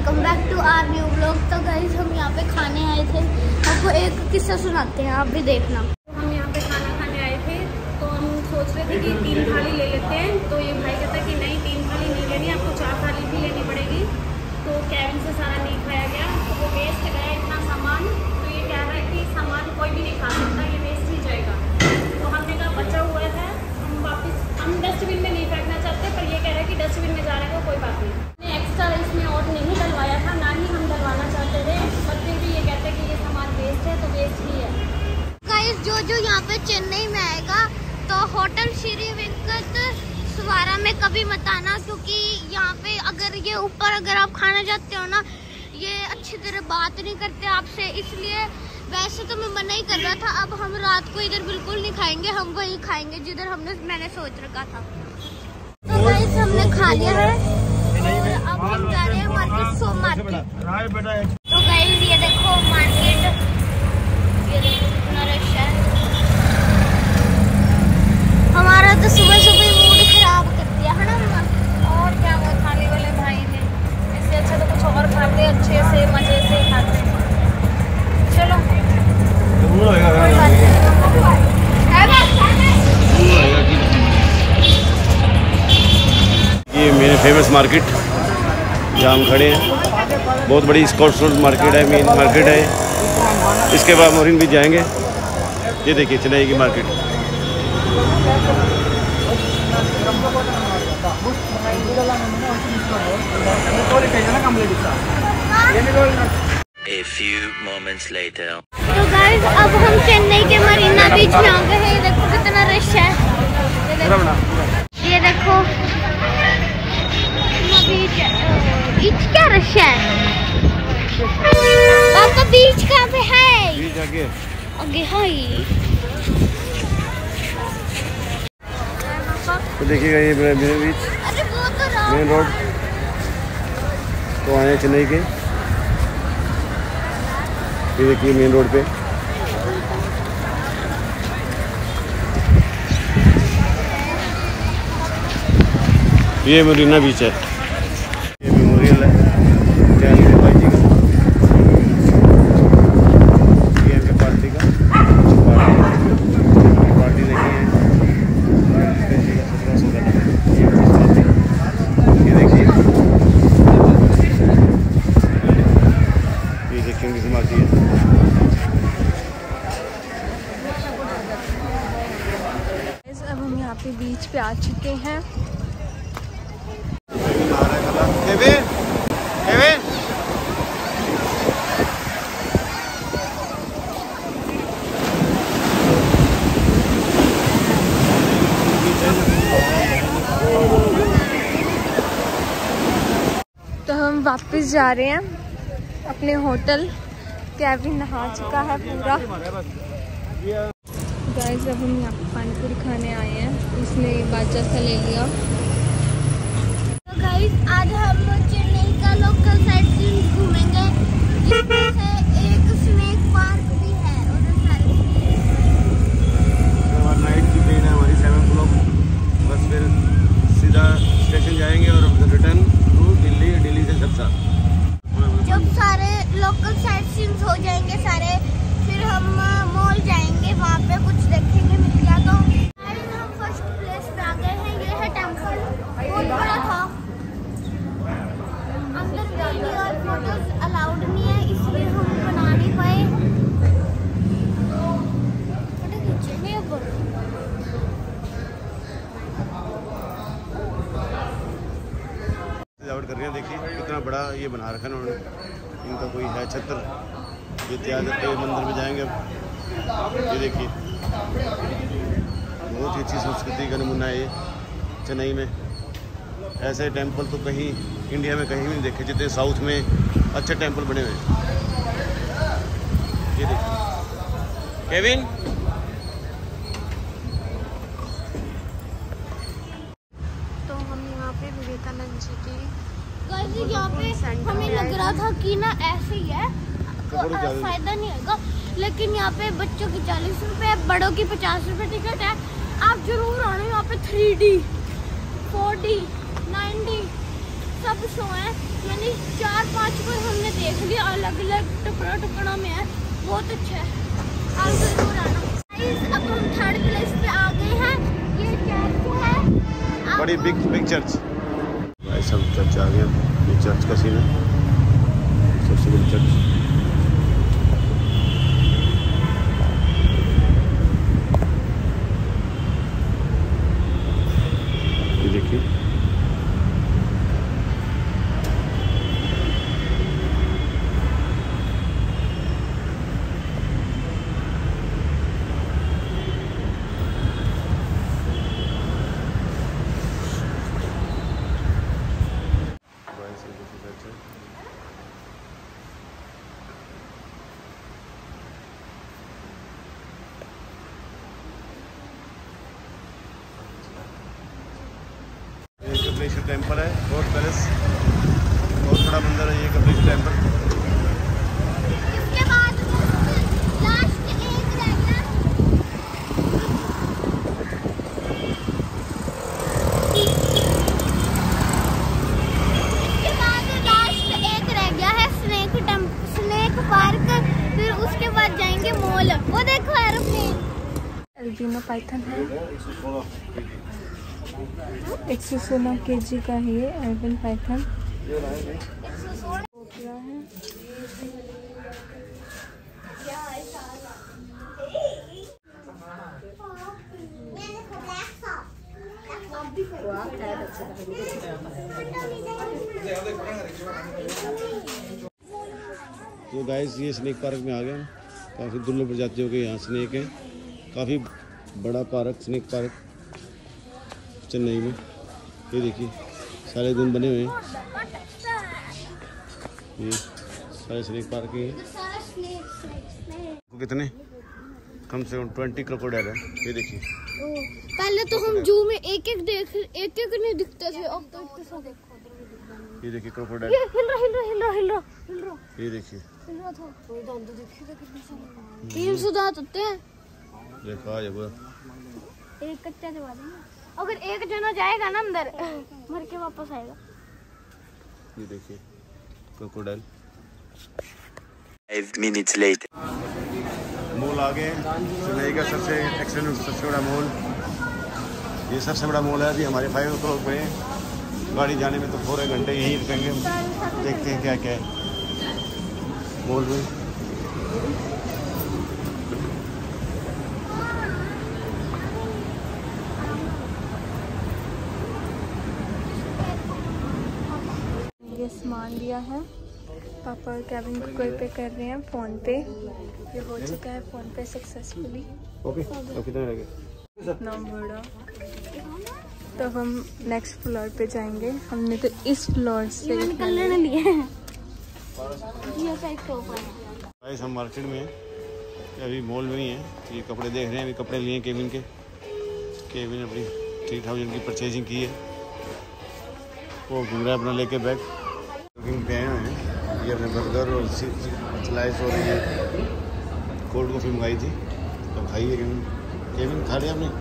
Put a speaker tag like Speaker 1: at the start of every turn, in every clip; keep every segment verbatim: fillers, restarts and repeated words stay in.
Speaker 1: Welcome back to our new blog. तो guys हम यहाँ पे खाने आए थे, आपको एक किस्सा सुनाते हैं, आप भी देखना।
Speaker 2: हम यहाँ पे खाना खाने आए थे तो हम सोच रहे थे कि तीन थाली ले लेते हैं, तो ये भाई कहता कि नहीं तीन थाली नहीं लेनी, आपको चार थाली भी लेनी पड़ेगी। तो केविन से सारा नहीं खाया गया, तो वो वेस्ट गया इतना सामान। तो ये कह रहा है कि सामान कोई भी नहीं खा सकता, ये वेस्ट ही जाएगा। तो हमने कहा बचा हुआ है, हम वापस हम डस्टबिन में नहीं फेंकना चाहते, पर ये कह रहा है कि डस्टबिन में जा रहा है, कोई बात नहीं। एक्स्ट्रा इसमें और नहीं डलवाया था, ना ही हम डलवाना चाहते थे, पर फिर भी ये कहते हैं कि ये सामान वेस्ट है तो वेस्ट ही है।
Speaker 1: गाइस जो जो यहाँ पे चेन्नई में आएगा तो होटल श्री वेंकट सवारा में कभी मत आना, क्योंकि यहाँ पे अगर ये ऊपर अगर आप खाना जाते हो ना, ये अच्छी तरह बात नहीं करते आपसे, इसलिए वैसे तो मैं मना ही कर रहा था। अब हम रात को इधर बिल्कुल नहीं खाएंगे, हम वही खाएंगे जिधर हमने मैंने सोच रखा था। तो गाइस हमने खा लिया है और अब हम जा रहे हैं मार्केट, सो मार्केट। तो गाइस ये देखो मार्केट, ये देखो कितना रश है। हमारा तो सुबह सुबह मूड खराब कर दिया है ना।
Speaker 2: और क्या वो थाली वाले भाई ने, इससे अच्छा तो कुछ और खाते, अच्छे से मजे से खाते। चलो
Speaker 3: ये मेरे फेमस मार्केट जहाँ हम खड़े हैं, बहुत बड़ी स्कॉट रोड मार्केट है, मेन मार्केट है। इसके बाद मोरिन भी जाएंगे। ये देखिए चेन्नई की market.
Speaker 4: A few moments later.
Speaker 1: तो गाइस अब हम चेन्नई के मरीना बीच में आ गए हैं। देखो कितना रश है, ये देखो बीच, बीच क्या रश है। पापा बीच कहाँ पे है?
Speaker 3: बीच आगे
Speaker 1: आगे है।
Speaker 3: तो देखिएगा ये मेन बीच,
Speaker 1: अरे वो तो
Speaker 3: मेन रोड। तो आए हैं चेन्नई के, ये देखिए मेन रोड पे। ये मरीना बीच है, ये मेमोरियल है जयललिता बाई जी का, ये के पार्टी का पार्टी नहीं है। ये देखिए ये देखिए उनकी समाधि है।
Speaker 2: अब हम यहाँ पे बीच पे आ चुके हैं।
Speaker 3: Kevin, Kevin.
Speaker 2: तो हम वापस जा रहे हैं अपने होटल। केविन नहा चुका है पूरा। गाइस अब हम यहाँ पे पानीपुरी खाने आए हैं, उसने बाजा सा ले लिया।
Speaker 1: तो गाइस आज हम चेन्नई का लोकल साइट सीइंग घूमेंगे, जिसमें से एक स्नेक पार्क भी है। और
Speaker 3: नाइट की ट्रेन है हमारी सेवन क्लॉक, बस फिर सीधा स्टेशन जाएंगे और रिटर्न टू दिल्ली, दिल्ली से सबसा।
Speaker 1: जब सारे लोकल साइट सीइंग हो जाएंगे सारे, फिर हम मॉल जाएंगे, वहाँ पे कुछ देखेंगे मिल गया तो। हम फर्स्ट प्लेस पे आ गए हैं, ये है टेम्पल, बहुत बड़ा था। अंदर वीडियो और फोटोज अलाउड नहीं है, इसलिए हम बना नहीं पाए। फोटो खींचेंगे अब।
Speaker 3: सजावट कर रहे हैं, देखिए कितना बड़ा ये बना रखा है उन्होंने। इनका कोई है छत्र, ये तैयार करते हुए मंदिर में जाएंगे अब। ये देखिए बहुत ही अच्छी संस्कृति का नमूना है ये चेन्नई में। ऐसे टेंपल तो कहीं इंडिया में कहीं भी नहीं देखे, जितने साउथ में अच्छे टेंपल बने हुए हैं। ये देखिए केविन।
Speaker 2: तो हम यहाँ पे विवेकानंद जी के
Speaker 1: गाइस यहाँ पे हमें लग रहा था कि ना ऐसे ही है, फायदा नहीं होगा, लेकिन यहाँ पे बच्चों की चालीस रुपए, बड़ों की पचास रुपए टिकट है। आप जरूर आना यहाँ पे। Three D, four D, nine D सब शो है, यानी चार पांच को हमने देख लिया, अलग अलग टुकड़ा टुकड़ा में है, बहुत अच्छा है। आप जरूर आना। अब हम थर्ड प्लेस पे आ गए हैं। ये चर्च है,
Speaker 3: बड़ी बिग बिग चर्च। भाई सब चर्च आ गया, ये चर्च का सीन है, सबसे बड़ी चर्च। ये देखिए कपिलेश्वर टेम्पल है, बहुत पैलेस, बहुत बड़ा मंदिर है ये कपिलेश्वर टेम्पल।
Speaker 1: इसके बाद लास्ट एक रह गया, इसके बाद लास्ट एक रह गया है स्नेक टेम्पल, स्नेक पार्क। फिर उसके बाद जाएंगे मॉल। वो देखो एरोप्लेन,
Speaker 2: एल्बिनो पाइथन है, एक सौ सोलह के जी का है ये एल्बिन पाइथन। कोबरा है,
Speaker 3: तो गाइस ये स्नेक पार्क में आ गए हम। काफ़ी दुर्लभ प्रजातियों के यहाँ स्नेक हैं, काफ़ी बड़ा पार्क स्नेक पार्क चेन्नई में। ये देखिए सारे दिन बने हुए हैं, ये सारे स्नेक पार्क ही हैं। कितने कम से कम ट्वेंटी क्रोकोडाइल है, ये देखिए।
Speaker 1: पहले तो हम जू में एक एक देख एक एक नहीं दिखते थे, अब तो इतने सारे।
Speaker 3: ये देखिए क्रोकोडाइल,
Speaker 1: ये हिल रहा हिल रहा हिल रहा हिल रहा हिल रहा
Speaker 3: ये देखिए
Speaker 1: हिल रहा था। तो दांत देखिए तो कितने सारे, तीन सौ दांत होते हैं।
Speaker 3: देखा ये पूरा
Speaker 1: एक कच्चा दबा देंगे, अगर एक जना जाएगा ना अंदर मर के वापस आएगा।
Speaker 3: ये देखिए crocodile.
Speaker 4: Five minutes later.
Speaker 3: Mall आ गए, चेन्नई का सबसे एक्सलेंट सबसे बड़ा मॉल, ये सबसे बड़ा मॉल है। अभी हमारे फाइव करोड़ पे गाड़ी जाने में तो पूरे घंटे यहीं रुकेंगे, देखते हैं क्या क्या है मॉल में।
Speaker 2: ये सामान लिया है, पापा और केविन गूगल पे कर रहे हैं फ़ोन पे। ये हो चुका है फ़ोन पे सक्सेसफुली।
Speaker 3: ओके तो कितने लगे?
Speaker 2: इतना बड़ा। तो हम नेक्स्ट फ्लोर पे जाएंगे। हमने तो इस फ्लोर से
Speaker 1: निकलने नहीं लिए हैं। ये साइड के ऊपर है।
Speaker 3: गाइस हम मार्केट में हैं, अभी मॉल में ही हैं। ये कपड़े देख रहे हैं, अभी कपड़े लिए केविन के। केविन अपनी थ्री थाउजेंड की परचेजिंग की है, वो घूम रहा है अपना लेके बैग। कुकिंग पे आए हुए हैं, ये अपने बर्गर और स्लाइस हो रही है। कोल्ड कॉफ़ी मंगाई थी तो खाई है केविन। केविन खा लिया आपने?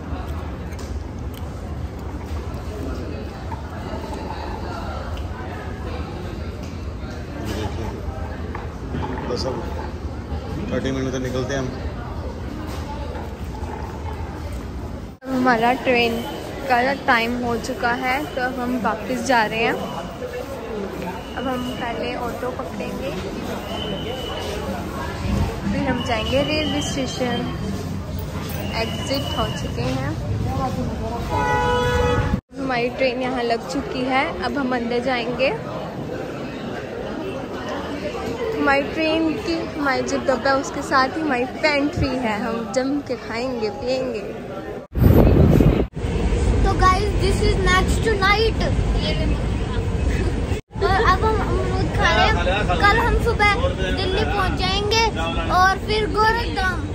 Speaker 3: बस अब थर्टी मिनट तक निकलते हैं हम।
Speaker 2: हमारा ट्रेन का टाइम हो चुका है, तो अब हम वापस जा रहे हैं। अब हम पहले ऑटो पकड़ेंगे, फिर हम जाएंगे रेलवे स्टेशन। एग्जिट हो चुके हैं, हमारी ट्रेन यहाँ लग चुकी है। अब हम अंदर जाएंगे। हमारी ट्रेन की हमारी जो डब्बा है उसके साथ ही हमारी पेंट्री है, हम जम के खाएंगे पिएंगे।
Speaker 1: तो guys this is next to night. और अब हम अमरूद खा रहे हैं। कल हम सुबह दिल्ली पहुंच जाएंगे और फिर गोरखधाम